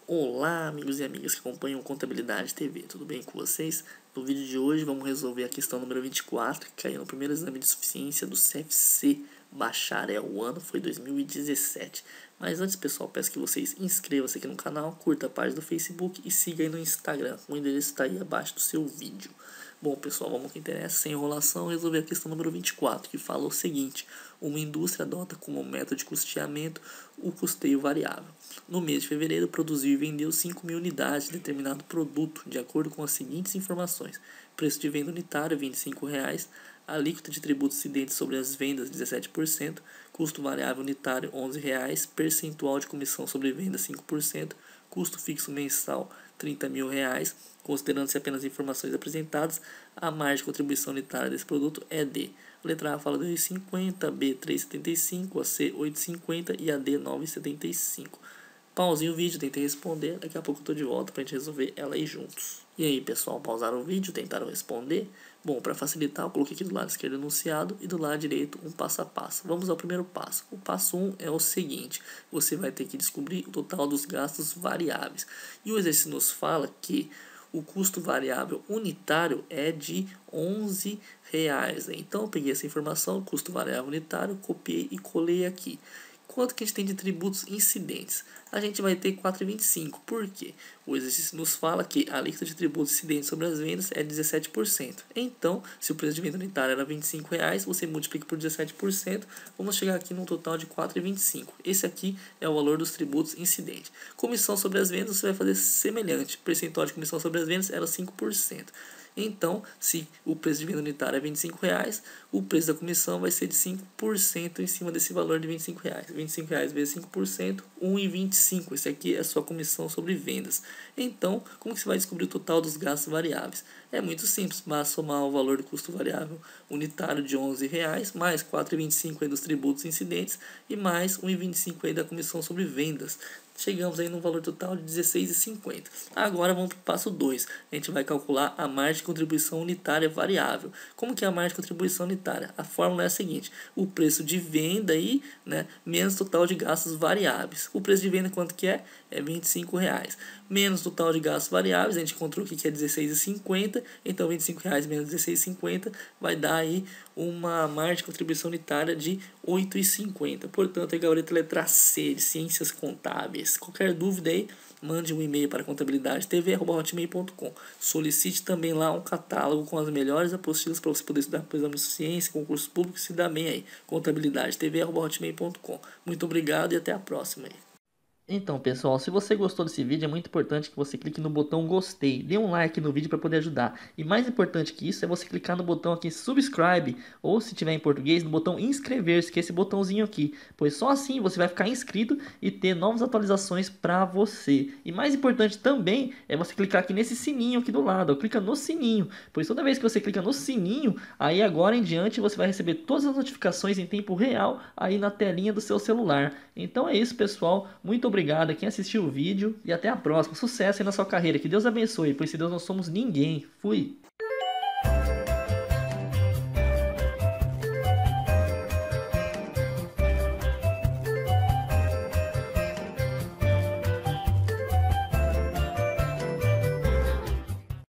Olá, amigos e amigas que acompanham Contabilidade TV, tudo bem com vocês? No vídeo de hoje vamos resolver a questão número 24, que caiu no primeiro exame de suficiência do CFC Bacharel. O ano foi 2017. Mas antes, pessoal, peço que vocês inscrevam-se aqui no canal, curta a página do Facebook e siga aí no Instagram. O endereço está aí abaixo do seu vídeo. Bom, pessoal, vamos ao que interessa, sem enrolação, resolver a questão número 24, que fala o seguinte: uma indústria adota como método de custeamento o custeio variável. No mês de fevereiro, produziu e vendeu 5.000 unidades de determinado produto, de acordo com as seguintes informações: preço de venda unitário R$ 25,00, alíquota de tributos incidentes sobre as vendas 17%, custo variável unitário R$ 11,00, percentual de comissão sobre venda 5%, custo fixo mensal R$ 30.000, considerando-se apenas informações apresentadas, a margem de contribuição unitária desse produto é de: letra A fala de 2,50, B 3,75, a C 8,50 e a D 9,75. Pausem o vídeo, tentem responder, daqui a pouco eu tô de volta pra gente resolver ela aí juntos. E aí, pessoal, pausaram o vídeo, tentaram responder? Bom, para facilitar, eu coloquei aqui do lado esquerdo enunciado e do lado direito um passo a passo. Vamos ao primeiro passo. O passo 1 é o seguinte: você vai ter que descobrir o total dos gastos variáveis. E o exercício nos fala que o custo variável unitário é de R$11,00. Então, eu peguei essa informação, custo variável unitário, copiei e colei aqui. Quanto que a gente tem de tributos incidentes? A gente vai ter 4,25. Por quê? O exercício nos fala que a alíquota de tributos incidentes sobre as vendas é 17%. Então, se o preço de venda unitária era R$25,00, você multiplica por 17%, vamos chegar aqui num total de 4,25. Esse aqui é o valor dos tributos incidentes. Comissão sobre as vendas, você vai fazer semelhante. O percentual de comissão sobre as vendas era 5%. Então, se o preço de venda unitária é R$25,00, o preço da comissão vai ser de 5% em cima desse valor de R$25,00. R$25,00 vezes 5%, R$1,25. Esse aqui é a sua comissão sobre vendas. Então, como que você vai descobrir o total dos gastos variáveis? É muito simples, basta somar o valor do custo variável unitário de R$11,00, mais 4,25 dos tributos incidentes e mais 1,25 da comissão sobre vendas. Chegamos aí no valor total de R$16,50. Agora vamos para o passo 2. A gente vai calcular a margem de contribuição unitária variável. Como que é a margem de contribuição unitária? A fórmula é a seguinte: o preço de venda aí, menos total de gastos variáveis. O preço de venda quanto que é? É R$25,00. Menos total de gastos variáveis, a gente encontrou aqui que é R$16,50. Então R$25,00 menos R$16,50 vai dar aí uma margem de contribuição unitária de R$8,50. Portanto, a gabarito letra C de Ciências Contábeis. Qualquer dúvida aí, mande um e-mail para contabilidadetv@hotmail.com. Solicite também lá um catálogo com as melhores apostilas para você poder estudar para o exame de ciência, concursos públicos e se dar bem aí. contabilidadetv@hotmail.com. Muito obrigado e até a próxima aí. Então, pessoal, se você gostou desse vídeo, é muito importante que você clique no botão gostei. Dê um like no vídeo para poder ajudar. E mais importante que isso é você clicar no botão aqui subscribe, ou se tiver em português, no botão inscrever-se, que é esse botãozinho aqui. Pois só assim você vai ficar inscrito e ter novas atualizações para você. E mais importante também é você clicar aqui nesse sininho aqui do lado. Ó, clica no sininho, pois toda vez que você clica no sininho, aí agora em diante você vai receber todas as notificações em tempo real aí na telinha do seu celular. Então é isso, pessoal. Muito obrigado a quem assistiu o vídeo e até a próxima. Sucesso aí na sua carreira. Que Deus abençoe, pois se Deus não somos ninguém. Fui!